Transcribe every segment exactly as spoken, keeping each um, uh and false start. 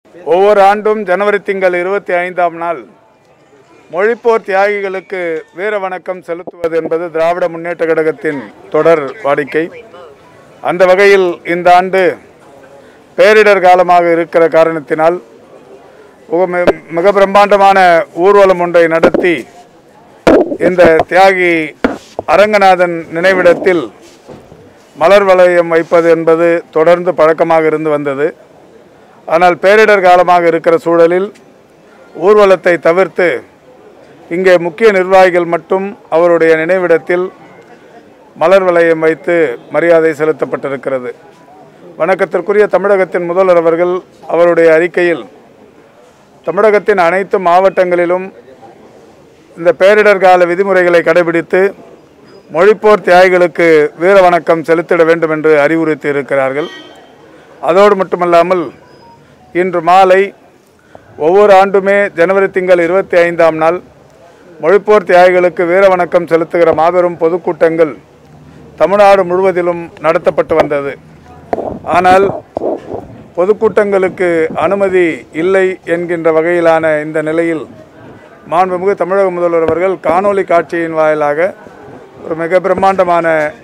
ஒவ்வொரு ஆண்டும் ஜனவரி திங்கள் இருபத்தி ஐந்தாம் நாள் மொழிப்போர் தியாகிகளுக்கு வீர வணக்கம் செலுத்துவது என்பது திராவிட முன்னேற்ற கழகத்தின் தொடர் வாடிக்கை. அந்த வகையில் இந்த ஆண்டு பேரிடர் காலமாக இருக்கிற காரணத்தினால் மிக பிரம்மாண்டமான ஊர்வலம் ஒன்றை நடத்தி இந்த தியாகி அரங்கநாதன் நினைவிடத்தில் மலர் வளையம் வைப்பது என்பது தொடர்ந்து பழக்கமாக இருந்து வந்தது. ஆனால் பேரிடர் காலமாக இருக்கிற சூழலில் ஊர்வலத்தை தவிர்த்து இங்கே முக்கிய நிர்வாகிகள் மட்டும் அவருடைய நினைவிடத்தில் மலர் வளையம் வைத்து மரியாதை செலுத்தப்பட்டிருக்கிறது. வணக்கத்திற்குரிய தமிழகத்தின் முதல்வர் அவர்கள் அவருடைய அறிக்கையில் தமிழகத்தின் அனைத்து மாவட்டங்களிலும் இந்த பேரிடர் கால விதிமுறைகளை கடைபிடித்து மொழிப்போர் தியாகிகளுக்கு வீர வணக்கம் செலுத்திட வேண்டும் என்று அறிவுறுத்தி இருக்கிறார்கள். அதோடு மட்டுமல்லாமல் இன்று மாலை ஒவ்வொரு ஆண்டுமே ஜனவரி திங்கள் இருபத்தி ஐந்தாம் நாள் மொழிப்போர் தியாகிகளுக்கு வீர வணக்கம் செலுத்துகிற மாபெரும் பொதுக்கூட்டங்கள் தமிழ்நாடு முழுவதிலும் நடத்தப்பட்டு வந்தது. ஆனால் பொதுக்கூட்டங்களுக்கு அனுமதி இல்லை என்கின்ற வகையிலான இந்த நிலையில் மாண்புமிகு தமிழக முதல்வர் அவர்கள் காணொலி காட்சியின் வாயிலாக ஒரு மிக பிரம்மாண்டமான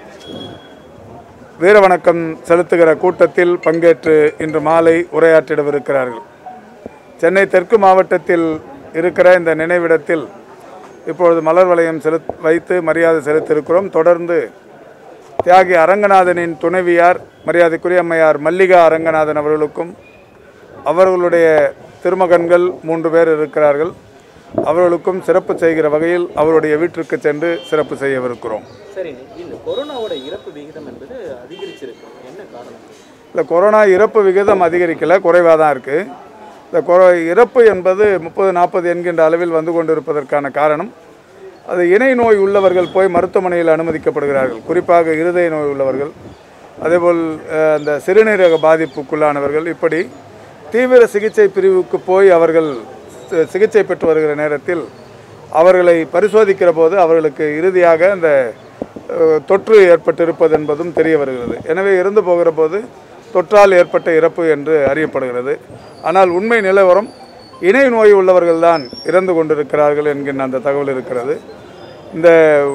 வீர வணக்கம் செலுத்துகிற கூட்டத்தில் பங்கேற்று இன்று மாலை உரையாற்றிடவிருக்கிறார்கள். சென்னை தெற்கு மாவட்டத்தில் இருக்கிற இந்த நினைவிடத்தில் இப்பொழுது மலர் வளையம் செலுத் வைத்து மரியாதை செலுத்தியிருக்கிறோம். தொடர்ந்து தியாகி அரங்கநாதனின் துணைவியார் மரியாதைக்குரிய அம்மையார் மல்லிகா அரங்கநாதன் அவர்களுக்கும் அவர்களுடைய திருமகன்கள் மூன்று பேர் இருக்கிறார்கள். அவர்களுக்கும் சிறப்பு செய்கிற வகையில் அவருடைய வீட்டிற்கு சென்று சிறப்பு செய்யவிருக்கிறோம். சரி, இந்த கொரோனாவோட இறப்பு விகிதம் என்பது அதிகரிச்சிருக்கு, என்ன காரணம்? இல்லை, கொரோனா இறப்பு விகிதம் அதிகரிக்கலை, குறைவாக தான் இருக்குது. இந்த கொரோ இறப்பு என்பது முப்பது நாற்பது என்கின்ற அளவில் வந்து கொண்டிருப்பதற்கான காரணம் அது இணை நோய் உள்ளவர்கள் போய் மருத்துவமனையில் அனுமதிக்கப்படுகிறார்கள். குறிப்பாக இருதய நோய் உள்ளவர்கள், அதேபோல் அந்த சிறுநீரக பாதிப்புக்குள்ளானவர்கள், இப்படி தீவிர சிகிச்சை பிரிவுக்கு போய் அவர்கள் சிகிச்சை பெற்று வருகிற நேரத்தில் அவர்களை பரிசோதிக்கிற போது அவர்களுக்கு இறுதியாக அந்த தொற்று ஏற்பட்டிருப்பது என்பதும் தெரிய வருகிறது. எனவே இறந்து போகிற போது தொற்றால் ஏற்பட்ட இறப்பு என்று அறியப்படுகிறது. ஆனால் உண்மை நிலவரம் இணை நோய் உள்ளவர்கள்தான் இறந்து கொண்டிருக்கிறார்கள் என்கின்ற அந்த தகவல் இருக்கிறது. இந்த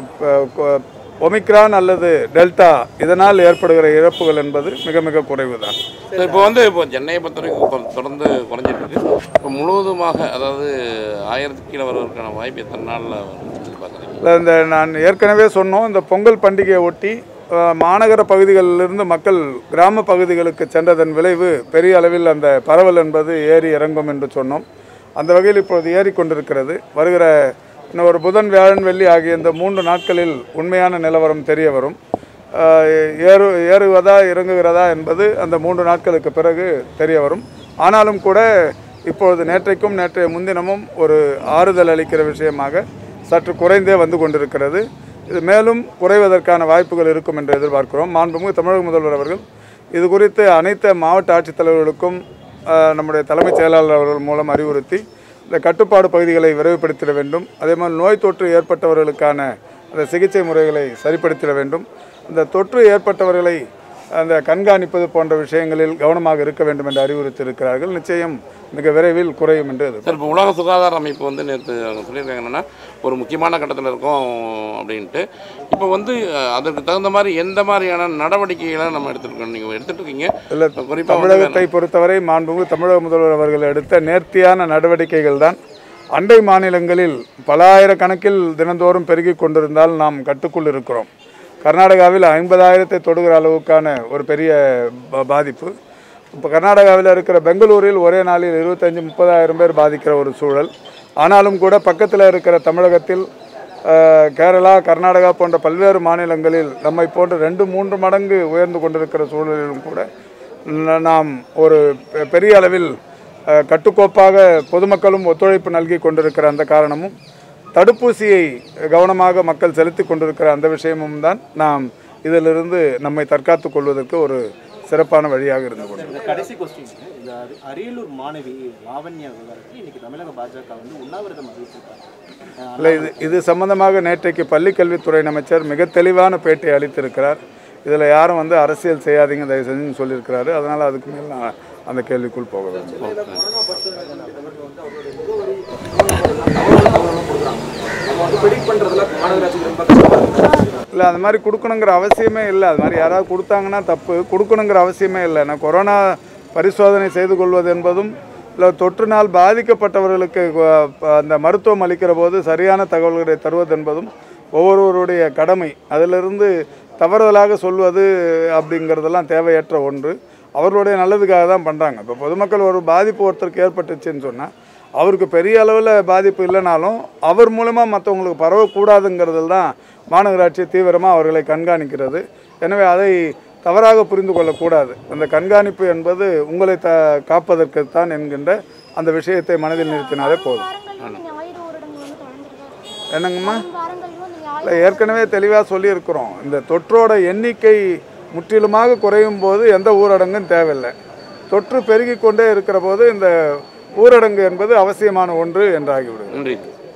ஒமிக்ரான் அல்லது டெல்டா இதனால் ஏற்படுகிற இறப்புகள் என்பது மிக மிக குறைவு தான். இப்போ வந்து இப்போ சென்னையை பொறுத்தவரைக்கும் தொடர்ந்து குறைஞ்சிட்டு இருக்கு. இப்போ முழுவதுமாக அதாவது ஆயிரத்துக்கு கீழே வருவதற்கான வாய்ப்பு எத்தனை நாளில் பார்க்குறீங்க? இல்லை, இந்த நான் ஏற்கனவே சொன்னோம், இந்த பொங்கல் பண்டிகையை ஒட்டி மாநகர பகுதிகளிலிருந்து மக்கள் கிராம பகுதிகளுக்கு சென்றதன் விளைவு பெரிய அளவில் அந்த பரவல் என்பது ஏறி இறங்கும் என்று சொன்னோம். அந்த வகையில் இப்பொழுது ஏறிக்கொண்டிருக்கிறது. வருகிற இன்னும் ஒரு புதன் வியாழன் வெள்ளி ஆகிய இந்த மூன்று நாட்களில் உண்மையான நிலவரம் தெரிய வரும். ஏறு ஏறுவதா இறங்குகிறதா என்பது அந்த மூன்று நாட்களுக்கு பிறகு தெரிய வரும். ஆனாலும் கூட இப்பொழுது நேற்றைக்கும் நேற்றைய முன்தினமும் ஒரு ஆறுதல் அளிக்கிற விஷயமாக சற்று குறைந்தே வந்து கொண்டிருக்கிறது. இது மேலும் குறைவதற்கான வாய்ப்புகள் இருக்கும் என்று எதிர்பார்க்கிறோம். மாண்புமிகு தமிழக முதல்வர் அவர்கள் இது குறித்து அனைத்து மாவட்ட ஆட்சித்தலைவர்களுக்கும் நம்முடைய தலைமைச் செயலாளர் அவர்கள் மூலம் அறிவுறுத்தி இந்த கட்டுப்பாடு பகுதிகளை விரைவுபடுத்திட வேண்டும். அதே மாதிரி நோய் தொற்று ஏற்பட்டவர்களுக்கான அந்த சிகிச்சை முறைகளை சரிப்படுத்திட வேண்டும். அந்த தொற்று ஏற்பட்டவர்களை அந்த கண்காணிப்பது போன்ற விஷயங்களில் கவனமாக இருக்க வேண்டும் என்று அறிவுறுத்தி இருக்கிறார்கள். நிச்சயம் மிக விரைவில் குறையும் என்று. சார், இப்போ உலக சுகாதார அமைப்பு வந்து நேற்று அவங்க சொல்லியிருக்காங்க என்னென்னா ஒரு முக்கியமான கட்டத்தில் இருக்கும் அப்படின்ட்டு. இப்போ வந்து அதற்கு தகுந்த மாதிரி எந்த மாதிரியான நடவடிக்கைகளை நம்ம எடுத்துருக்கோம், நீங்கள் எடுத்துகிட்டு இருக்கீங்க? இல்லை, குறிப்பாக தமிழகத்தை பொறுத்தவரை மாண்புமிகு தமிழக முதல்வர் அவர்கள் எடுத்த நேர்த்தியான நடவடிக்கைகள் தான் அண்டை மாநிலங்களில் பல ஆயிரக்கணக்கில் தினந்தோறும் பெருகி கொண்டிருந்தால் நாம் கட்டுக்குள் இருக்கிறோம். கர்நாடகாவில் ஐம்பதாயிரத்தை தொடுகிற அளவுக்கான ஒரு பெரிய பாதிப்பு. இப்போ கர்நாடகாவில் இருக்கிற பெங்களூரில் ஒரே நாளில் இருபத்தஞ்சி முப்பதாயிரம் பேர் பாதிக்கிற ஒரு சூழல். ஆனாலும் கூட பக்கத்தில் இருக்கிற தமிழகத்தில் கேரளா கர்நாடகா போன்ற பல்வேறு மாநிலங்களில் நம்மை போன்ற ரெண்டு மூன்று மடங்கு உயர்ந்து கொண்டிருக்கிற சூழலிலும் கூட நாம் ஒரு பெரிய அளவில் கட்டுக்கோப்பாக பொதுமக்களும் ஒத்துழைப்பு நல்கி கொண்டிருக்கிற அந்த காரணமும் தடுப்பூசியை கவனமாக மக்கள் செலுத்தி கொண்டிருக்கிற அந்த விஷயமும் தான் நாம் இதிலிருந்து நம்மை தற்காத்து கொள்வதற்கு ஒரு சிறப்பான வழியாக இருந்து கொண்டிருக்கிறது. கடைசி கொஸ்டின், இந்த அரியலூர் மாணவி லாவண்யா விவகாரத்தில் இன்னைக்கு தமிழக பாஜக வந்து உண்ணாவிரதம் அறிவிச்சிருக்காங்க. இல்லை, இது இது சம்பந்தமாக நேற்றைக்கு பள்ளிக்கல்வித்துறை அமைச்சர் மிக தெளிவான பேட்டி அளித்திருக்கிறார். இதில் யாரும் வந்து அரசியல் செய்யாதீங்க தயவு செஞ்சு சொல்லியிருக்கிறாரு. அதனால் அதுக்கு மேல் நான் அந்த கேள்விக்குள் போக வேண்டும். இல்லை, அது மாதிரி கொடுக்கணுங்கிற அவசியமே இல்லை. அது மாதிரி யாராவது கொடுத்தாங்கன்னா தப்பு, கொடுக்கணுங்கிற அவசியமே இல்லை. நான் கொரோனா பரிசோதனை செய்து கொள்வது என்பதும் இல்லை தொற்றுனால் பாதிக்கப்பட்டவர்களுக்கு அந்த மருத்துவம் அளிக்கிற போது சரியான தகவல்களை தருவது என்பதும் ஒவ்வொருவருடைய கடமை. அதிலிருந்து தவறுதலாக சொல்வது அப்படிங்கிறதெல்லாம் தேவையற்ற ஒன்று. அவர்களுடைய நல்லதுக்காக தான் பண்ணுறாங்க. இப்போ பொதுமக்கள் ஒரு பாதிப்பு ஒருத்தருக்கு ஏற்பட்டுச்சுன்னு சொன்னால் அவருக்கு பெரிய அளவில் பாதிப்பு இல்லைனாலும் அவர் மூலமாக மற்றவங்களுக்கு பரவக்கூடாதுங்கிறதில் தான் மாநகராட்சி தீவிரமாக அவர்களை கண்காணிக்கிறது. எனவே அதை தவறாக புரிந்து கொள்ளக்கூடாது. அந்த கண்காணிப்பு என்பது உங்களை த காப்பதற்கு தான் என்கின்ற அந்த விஷயத்தை மனதில் நிறுத்தினாலே போதும். என்னங்கம்மா? இல்லை, ஏற்கனவே தெளிவாக சொல்லியிருக்கிறோம். இந்த தொற்றோட எண்ணிக்கை முற்றிலுமாக குறையும் போது எந்த ஊரடங்கும் தேவையில்லை. தொற்று பெருகி கொண்டே இருக்கிற போது இந்த ஊரடங்கு என்பது அவசியமான ஒன்று என்றாகிவிடும். நன்றி.